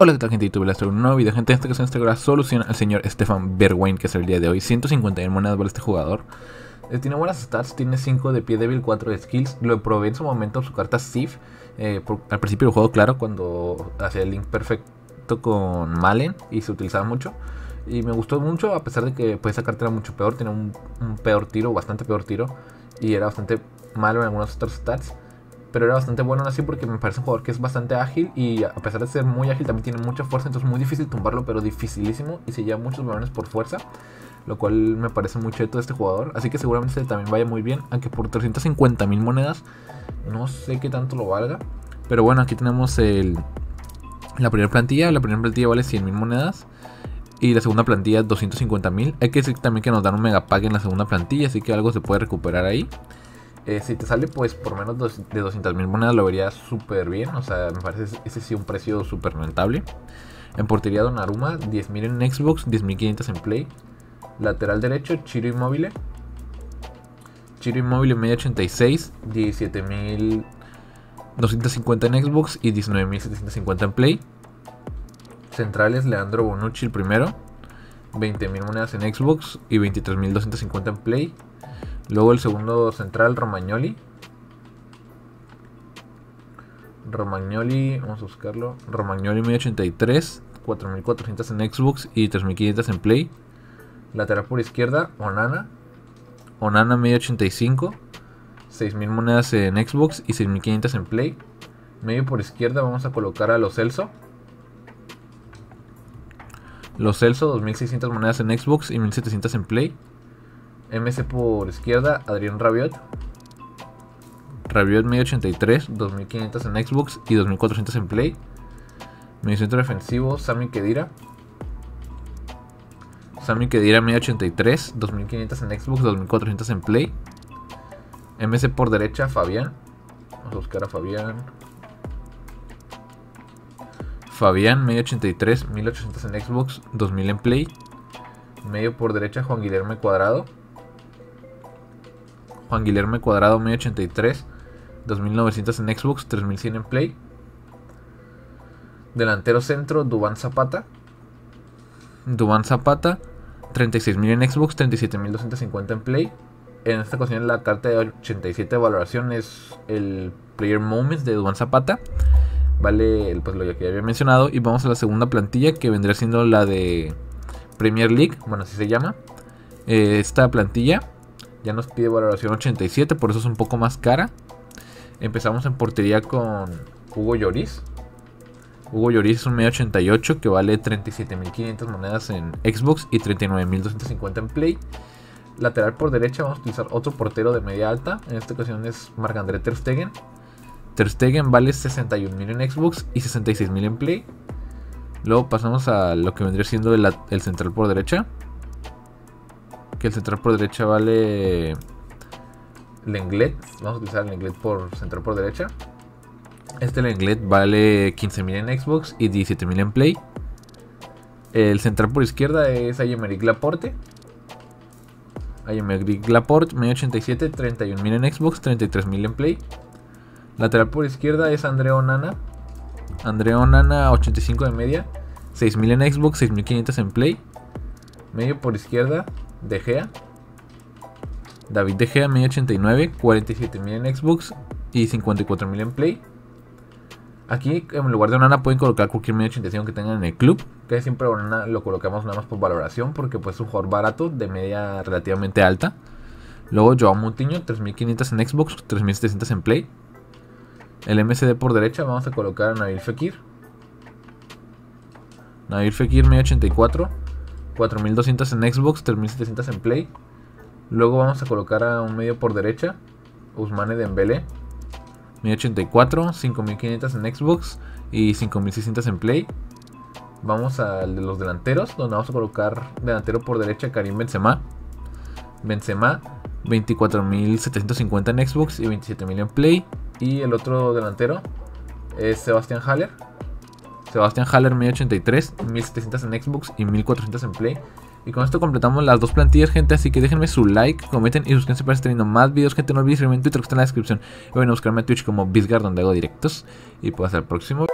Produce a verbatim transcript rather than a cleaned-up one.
Hola, ¿qué tal, gente de YouTube? Les traigo un nuevo video, gente. En esta ocasión les traigo la solución al señor Stefan Bergwijn, que es el día de hoy. ciento cincuenta mil monedas vale este jugador. Eh, tiene buenas stats, tiene cinco de pie débil, cuatro de skills. Lo probé en su momento su carta Sif. Eh, por, al principio del juego, claro, cuando hacía el link perfecto con Malen y se utilizaba mucho. Y me gustó mucho, a pesar de que pues, esa carta era mucho peor. Tenía un, un peor tiro, bastante peor tiro. Y era bastante malo en algunos otros stats. Pero era bastante bueno así porque me parece un jugador que es bastante ágil. Y a pesar de ser muy ágil también tiene mucha fuerza. Entonces es muy difícil tumbarlo, pero dificilísimo. Y se lleva muchos balones por fuerza, lo cual me parece muy cheto de este jugador. Así que seguramente también vaya muy bien. Aunque por trescientas cincuenta mil monedas no sé qué tanto lo valga. Pero bueno, aquí tenemos el, la primera plantilla. La primera plantilla vale cien mil monedas. Y la segunda plantilla doscientos cincuenta mil. Hay que decir también que nos dan un megapack en la segunda plantilla. Así que algo se puede recuperar ahí. Eh, si te sale pues por menos de doscientas mil monedas lo vería súper bien. O sea, me parece ese sí un precio súper rentable. En portería Donnarumma, diez mil en Xbox, diez mil quinientos en Play. Lateral derecho, Ciro Immobile. Ciro Immobile media ochenta y seis, diecisiete mil doscientos cincuenta en Xbox y diecinueve mil setecientos cincuenta en Play. Centrales, Leandro Bonucci el primero, veinte mil monedas en Xbox y veintitrés mil doscientos cincuenta en Play. Luego el segundo central, Romagnoli. Romagnoli, vamos a buscarlo. Romagnoli media ochenta y tres, cuatro mil cuatrocientos en Xbox y tres mil quinientos en Play. Lateral por izquierda, Onana. Onana media ochenta y cinco, seis mil monedas en Xbox y seis mil quinientos en Play. Medio por izquierda vamos a colocar a Lo Celso. Lo Celso, dos mil seiscientas monedas en Xbox y mil setecientos en Play. M C por izquierda, Adrien Rabiot. Rabiot medio ochenta y tres, dos mil quinientos en Xbox y dos mil cuatrocientos en Play. Medio centro defensivo, Sami Khedira. Sami Khedira medio ochenta y tres, dos mil quinientos en Xbox, dos mil cuatrocientos en Play. M C por derecha, Fabián. Vamos a buscar a Fabián. Fabián medio ochenta y tres, mil ochocientos en Xbox, dos mil en Play. Medio por derecha, Juan Guilherme Cuadrado. Juan Guilherme Cuadrado medio ochenta y tres, dos mil novecientos en Xbox, tres mil cien en Play. Delantero centro, Duván Zapata. Duván Zapata, treinta y seis mil en Xbox, treinta y siete mil doscientos cincuenta en Play. En esta ocasión la carta de ochenta y siete de valoración es el Player Moments de Duván Zapata. Vale, pues lo que ya había mencionado. Y vamos a la segunda plantilla, que vendría siendo la de Premier League, bueno, así se llama. Eh, esta plantilla ya nos pide valoración ochenta y siete, por eso es un poco más cara. Empezamos en portería con Hugo Lloris. Hugo Lloris es un medio ochenta y ocho que vale treinta y siete mil quinientas monedas en Xbox y treinta y nueve mil doscientos cincuenta en Play. Lateral por derecha vamos a utilizar otro portero de media alta. En esta ocasión es Marc-André Ter Stegen. Ter Stegen vale sesenta y un mil en Xbox y sesenta y seis mil en Play. Luego pasamos a lo que vendría siendo el, el central por derecha. Que el central por derecha vale Lenglet. Vamos a utilizar el Lenglet por central por derecha. Este Lenglet vale quince mil en Xbox y diecisiete mil en Play. El central por izquierda es Aymeric Laporte. Aymeric Laporte, medio ochenta y siete, treinta y un mil en Xbox, treinta y tres mil en Play. Lateral por izquierda es André Onana. André Onana, ochenta y cinco de media, seis mil en Xbox, seis mil quinientos en Play. Medio por izquierda, De Gea. David De Gea, medio ochenta y nueve, cuarenta y siete mil en Xbox y cincuenta y cuatro mil en Play. Aquí en lugar de Onana pueden colocar cualquier medio ochenta y cinco que tengan en el club. Que siempre Onana lo colocamos nada más por valoración, porque pues es un jugador barato de media relativamente alta. Luego Joao Moutinho, tres mil quinientos en Xbox, tres mil setecientos en Play. El M C D por derecha vamos a colocar a Nabil Fekir. Nabil Fekir medio ochenta y cuatro, cuatro mil doscientos en Xbox, tres mil setecientos en Play. Luego vamos a colocar a un medio por derecha, Ousmane Dembélé, medio ochenta y cuatro, cinco mil quinientos en Xbox y cinco mil seiscientos en Play. Vamos al de los delanteros, donde vamos a colocar delantero por derecha Karim Benzema. Benzema, veinticuatro mil setecientos cincuenta en Xbox y veintisiete mil en Play. Y el otro delantero es Sebastián Haller. Sebastián Haller medio ochenta y tres, mil setecientos en Xbox y mil cuatrocientos en Play. Y con esto completamos las dos plantillas, gente. Así que déjenme su like, comenten y suscríbanse para estar teniendo más videos, gente. No olviden seguirme en Twitter, que está en la descripción. Y vayan a buscarme a Twitch como Bizgar, donde hago directos. Y pues hasta el próximo.